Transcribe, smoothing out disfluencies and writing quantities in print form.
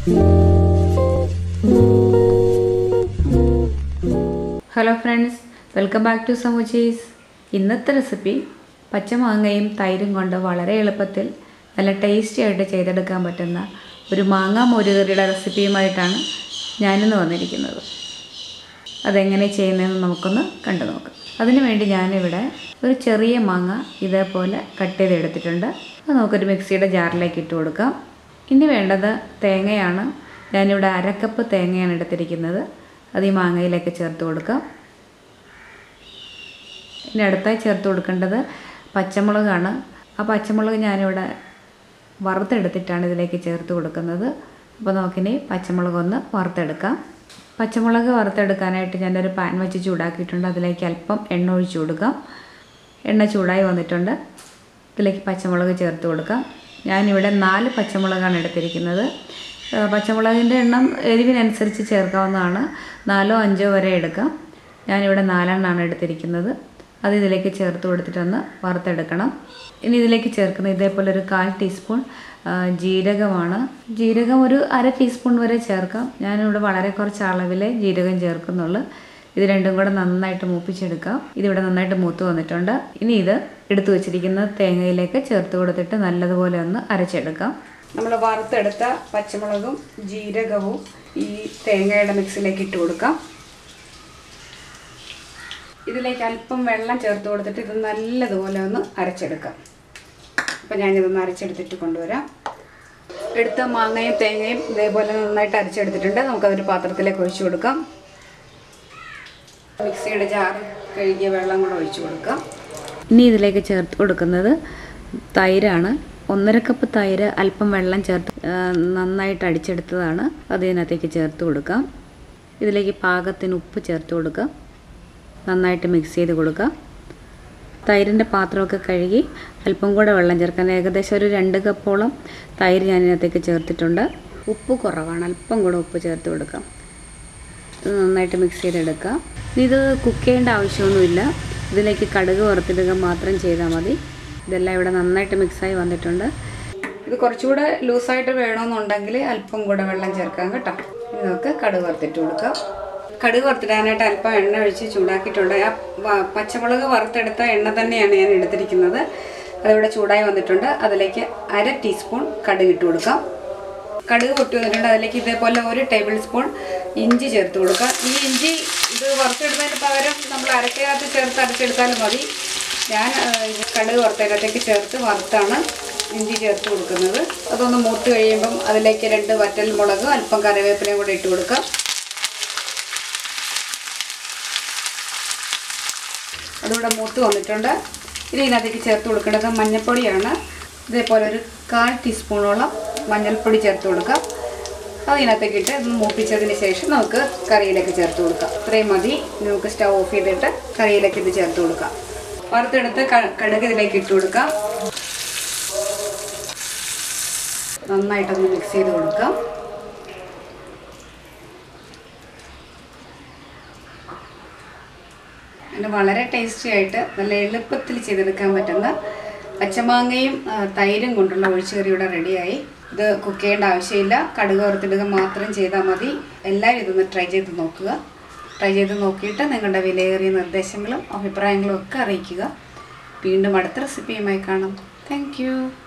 Hello friends, welcome back to സമൂച്ചീസ്. ഇന്നത്തെ recipe പച്ചമാങ്ങയും തൈരും കൊണ്ട് വളരെ എളുപ്പത്തിൽ നല്ല ടേസ്റ്റി ആയിട്ട് ചെയ്തെടുക്കാൻ പറ്റുന്ന ഒരു മാങ്ങ മോരുകറിയുടെ റെസിപ്പിയുമായിട്ടാണ് ഞാനിന്ന് വന്നിരിക്കുന്നത്. അതെങ്ങനെ ചെയ്യുന്നതെന്ന് നമുക്കൊന്ന് കണ്ടു നോക്കാം. അതിനുവേണ്ടി ഞാനിവിടെ ഒരു ചെറിയ മാങ്ങ ഇതേപോലെ കട്ട് ചെയ്തെടുത്തിട്ടുണ്ട്. അത് നമുക്കൊരു മിക്സിയുടെ ജാറിലേക്ക് ഇട്ട് കൊടുക്കാം. ഇനി വേണ്ടത് തേങ്ങയാണ്. ഞാനിവിടെ 1/2 കപ്പ് തേങ്ങയാണ് എടുത്തിരിക്കുന്നത്. അത് ഈ മാങ്ങയിലേക്ക് ചേർത്ത് കൊടുക്കാം. ഇനി അടുത്തായി ചേർത്ത് കൊടുക്കേണ്ടത് പച്ചമുളകാണ്. ആ പച്ചമുളക് ഞാനിവിടെ വറുത്തെടുത്തിട്ടാണ് ഇതിലേക്ക് ചേർത്ത് കൊടുക്കുന്നത്. അപ്പോൾ നമുക്കിനി പച്ചമുളകൊന്ന് വറുത്തെടുക്കാം. പച്ചമുളക് വറുത്തെടുക്കാനായിട്ട് ഞാനൊരു പാൻ വെച്ച് ചൂടാക്കിയിട്ടുണ്ട്. അതിലേക്ക് അല്പം എണ്ണ ഒഴിച്ച് കൊടുക്കാം. എണ്ണ ചൂടായി വന്നിട്ടുണ്ട്. ഇതിലേക്ക് പച്ചമുളക് ചേർത്ത് കൊടുക്കാം. ഞാനിവിടെ 4 പച്ചമുളകാണ് എടുത്തിരിക്കുന്നത്. പച്ചമുളകിൻ്റെ എണ്ണം എരിവിനനുസരിച്ച് ചേർക്കാവുന്നതാണ്. 4ഓ 5ഓ വരെ എടുക്കാം. ഞാനിവിടെ 4 എണ്ണമാണ് എടുത്തിരിക്കുന്നത്. അത് ഇതിലേക്ക് ചേർത്ത് കൊടുത്തിട്ടൊന്ന് വറുത്തെടുക്കണം. ഇനി ഇതിലേക്ക് ചേർക്കുന്നത് ഇതേപോലെ ഒരു 1/4 ടീസ്പൂൺ ജീരകമാണ്. ജീരകം ഒരു 1/2 ടീസ്പൂൺ വരെ ചേർക്കാം. ഞാനിവിടെ വളരെ കുറച്ച് അളവിലെ ജീരകം ചേർക്കുന്നുള്ളൂ. ഇത് രണ്ടും കൂടെ നന്നായിട്ട് മൂപ്പിച്ചെടുക്കാം. ഇതിവിടെ നന്നായിട്ട് മൂത്ത് വന്നിട്ടുണ്ട്. ഇനി ഇത് എടുത്തു വച്ചിരിക്കുന്ന തേങ്ങയിലേക്ക് ചേർത്ത് കൊടുത്തിട്ട് നല്ലതുപോലെ ഒന്ന് അരച്ചെടുക്കാം. നമ്മൾ വറുത്തെടുത്ത പച്ചമുളകും ജീരകവും ഈ തേങ്ങയുടെ മിക്സിലേക്ക് ഇട്ട് കൊടുക്കാം. ഇതിലേക്ക് അല്പം വെള്ളം ചേർത്ത് കൊടുത്തിട്ട് ഇത് നല്ലതുപോലെ ഒന്ന് അരച്ചെടുക്കാം. അപ്പോൾ ഞാനിതൊന്ന് അരച്ചെടുത്തിട്ട് കൊണ്ടുവരാം. എടുത്ത മാങ്ങയും തേങ്ങയും ഇതേപോലെ നന്നായിട്ട് അരച്ചെടുത്തിട്ടുണ്ട്. നമുക്കതൊരു പാത്രത്തിലേക്ക് ഒഴിച്ചു കൊടുക്കാം. മിക്സിയുടെ ജാർ കഴുകിയ വെള്ളം കൂടെ ഒഴിച്ചു കൊടുക്കാം. ഇനി ഇതിലേക്ക് ചേർത്ത് കൊടുക്കുന്നത് തൈരാണ്. 1/2 കപ്പ് തൈര് അല്പം വെള്ളം ചേർത്ത് നന്നായിട്ട് അടിച്ചെടുത്തതാണ്. അത് ഇതിനകത്തേക്ക് ചേർത്ത് കൊടുക്കാം. ഇതിലേക്ക് പാകത്തിന് ഉപ്പ് ചേർത്ത് കൊടുക്കാം. നന്നായിട്ട് മിക്സ് ചെയ്ത് കൊടുക്കാം. തൈരിൻ്റെ പാത്രമൊക്കെ കഴുകി അല്പം കൂടെ വെള്ളം ചേർക്കാൻ. ഏകദേശം ഒരു 2 കപ്പോളം തൈര് ഞാൻ ഇതിനകത്തേക്ക് ചേർത്തിട്ടുണ്ട്. ഉപ്പ് കുറവാണ്, അല്പം കൂടെ ഉപ്പ് ചേർത്ത് കൊടുക്കാം. ഇത് നന്നായിട്ട് മിക്സ് ചെയ്തെടുക്കാം. ഇത് കുക്ക് ചെയ്യേണ്ട ആവശ്യമൊന്നുമില്ല. ഇതിലേക്ക് കടുക് വറുത്തിടുക മാത്രം ചെയ്താൽ മതി. ഇതെല്ലാം ഇവിടെ നന്നായിട്ട് മിക്സായി വന്നിട്ടുണ്ട്. ഇത് കുറച്ചുകൂടെ ലൂസായിട്ട് വേണമെന്നുണ്ടെങ്കിൽ അല്പം കൂടെ വെള്ളം ചേർക്കാം കേട്ടോ. ഇനി നമുക്ക് കടുക് വറുത്തിട്ട് കൊടുക്കാം. കടുക് വറുത്തിടാനായിട്ട് അല്പം എണ്ണ ഒഴിച്ച് ചൂടാക്കിയിട്ടുണ്ട്. ആ പച്ചമുളക് വറുത്തെടുത്ത എണ്ണ തന്നെയാണ് ഞാൻ എടുത്തിരിക്കുന്നത്. അതിവിടെ ചൂടായി വന്നിട്ടുണ്ട്. അതിലേക്ക് 1/2 ടീസ്പൂൺ കടുക് ഇട്ട് കൊടുക്കാം. കടുക് പൊട്ടി വന്നിട്ടുണ്ട്. അതിലേക്ക് ഇതേപോലെ 1 ടേബിൾ സ്പൂൺ ഇഞ്ചി ചേർത്ത് കൊടുക്കാം. ഈ ഇഞ്ചി ഇത് വറുത്തെടുത്തതിന് പകരം നമ്മൾ അരക്കകത്ത് ചേർത്ത് അരച്ചെടുത്താലും മതി. ഞാൻ കടുക് വറുത്തതിനകത്തേക്ക് ചേർത്ത് വറുത്താണ് ഇഞ്ചി ചേർത്ത് കൊടുക്കുന്നത്. അതൊന്ന് മൂത്ത് കഴിയുമ്പം അതിലേക്ക് 2 വറ്റൽ മുളക് അല്പം കറിവേപ്പിലയും കൂടെ ഇട്ട് കൊടുക്കാം. അതിവിടെ മൂത്ത് വന്നിട്ടുണ്ട്. ഇനി ഇതിനകത്തേക്ക് ചേർത്ത് കൊടുക്കേണ്ടത് മഞ്ഞൾപ്പൊടിയാണ്. ഇതേപോലെ ഒരു 1/4 ടീസ്പൂണോളം മഞ്ഞൾപ്പൊടി ചേർത്ത് കൊടുക്കാം. അതിനകത്തേക്ക് ഇട്ട് ഇത് മൂപ്പിച്ചതിന് ശേഷം നമുക്ക് കറിയിലേക്ക് ചേർത്ത് കൊടുക്കാം. ഇത്രയും മതി. നമുക്ക് സ്റ്റൗ ഓഫ് ചെയ്തിട്ട് കറിയിലേക്ക് ഇത് ചേർത്ത് കൊടുക്കാം. വറുത്തെടുത്ത് കടുക് ഇതിലേക്ക് ഇട്ട് കൊടുക്കാം. നന്നായിട്ടൊന്ന് മിക്സ് ചെയ്ത് കൊടുക്കാം. പിന്നെ വളരെ ടേസ്റ്റി ആയിട്ട് നല്ല എളുപ്പത്തിൽ ചെയ്തെടുക്കാൻ പറ്റുന്ന പച്ചമാങ്ങയും തൈരും കൊണ്ടുള്ള ഒഴിച്ചുകറിയുടെ റെഡിയായി. ഇത് കുക്ക് ചെയ്യേണ്ട ആവശ്യമില്ല. കടുക് വറുത്തിടുക മാത്രം ചെയ്താൽ മതി. എല്ലാവരും ഇതൊന്ന് ട്രൈ ചെയ്ത് നോക്കുക. ട്രൈ ചെയ്ത് നോക്കിയിട്ട് നിങ്ങളുടെ വിലയേറിയ നിർദ്ദേശങ്ങളും അഭിപ്രായങ്ങളും ഒക്കെ അറിയിക്കുക. വീണ്ടും അടുത്ത റെസിപ്പിയുമായി കാണാം. Thank U.